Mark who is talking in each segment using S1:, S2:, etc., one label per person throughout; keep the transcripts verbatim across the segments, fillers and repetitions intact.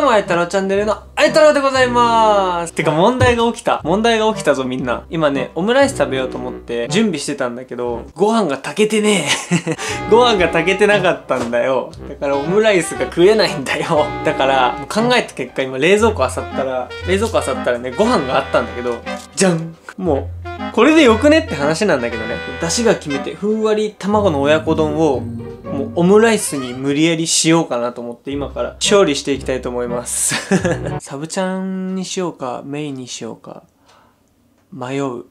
S1: どうも、あいたろうチャンネルのあいたろうでございます。てか問題が起きた。問題が起きたぞみんな。今ね、オムライス食べようと思って準備してたんだけど、ご飯が炊けてねえ。ご飯が炊けてなかったんだよ。だからオムライスが食えないんだよ。だから考えた結果、今冷蔵庫漁ったら、冷蔵庫漁ったらね、ご飯があったんだけど、じゃん！もう、これでよくねって話なんだけどね。出汁が決めて、ふんわり卵の親子丼を、もうオムライスに無理やりしようかなと思って今から調理していきたいと思います。サブチャンにしようか、メインにしようか、迷う。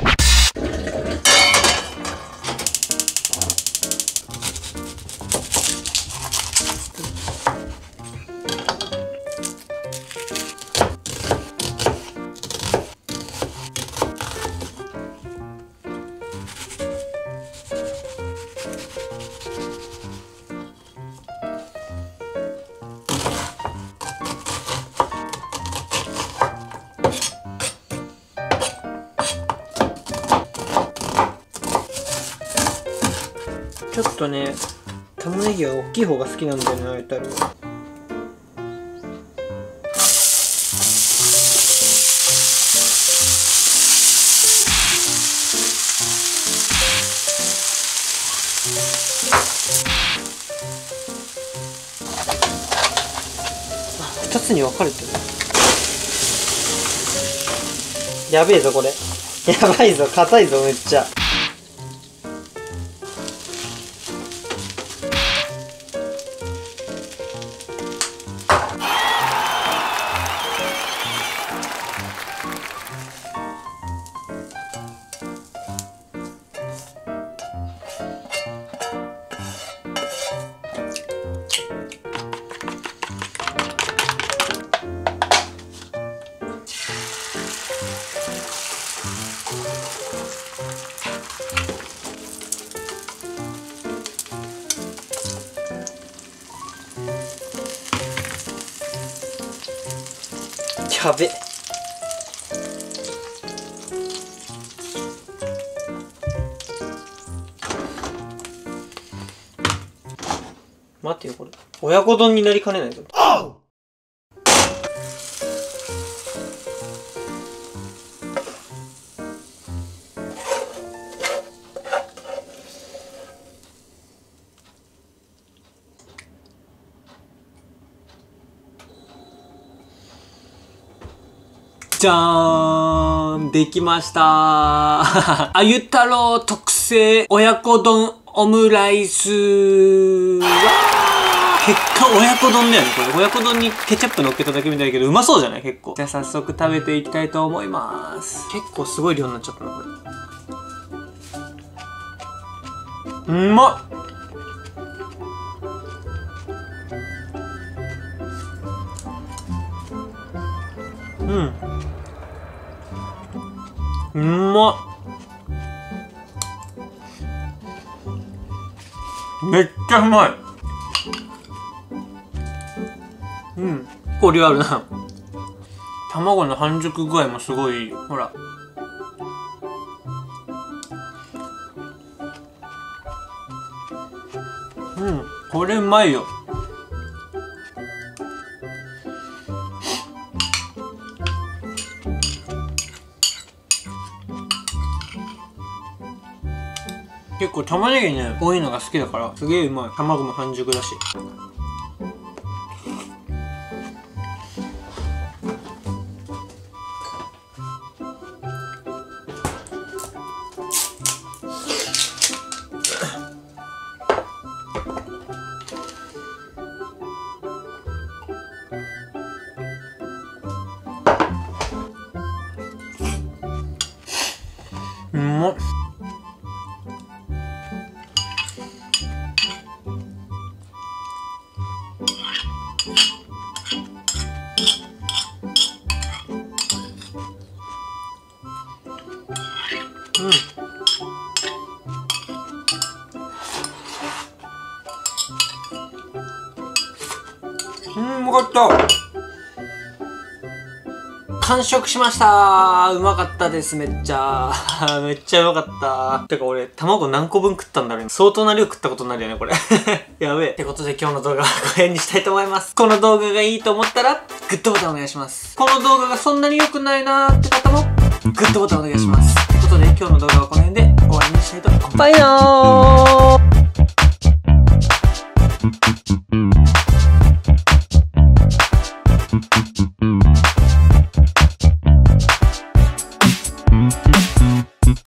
S1: ちょっとね、玉ねぎは大きい方が好きなんだよね、あいたるは。あ、二つに分かれてる。やべえぞこれ。やばいぞ、硬いぞめっちゃ。やべ。待ってよ、これ親子丼になりかねないぞ。じゃーん、できましたー。あゆ太郎特製親子丼オムライス。わー、結果親子丼だよね、これ。親子丼にケチャップ乗っけただけみたいだけど、うまそうじゃない結構。じゃあ早速食べていきたいと思います。結構すごい量になっちゃったな、これ。うまっ。うん。うまっ。めっちゃうまい。うん。これあるな。卵の半熟具合もすごいいいよ。ほら。うん。これうまいよ。結構玉ねぎね、多いのが好きだから、すげえうまい。卵も半熟だし。うまっ。うん、うん、うまかった。 完食しましたー。うまかったです、めっちゃ。めっちゃうまかった。てか俺、卵何個分食ったんだろう。相当な量食ったことになるよね、これ。やべえ。ってことで今日の動画はこの辺にしたいと思います。この動画がいいと思ったら、グッドボタンお願いします。この動画がそんなに良くないなーって方も、グッドボタンお願いします。ってことで今日の動画はこの辺で終わりにしたいと思います。バイナー。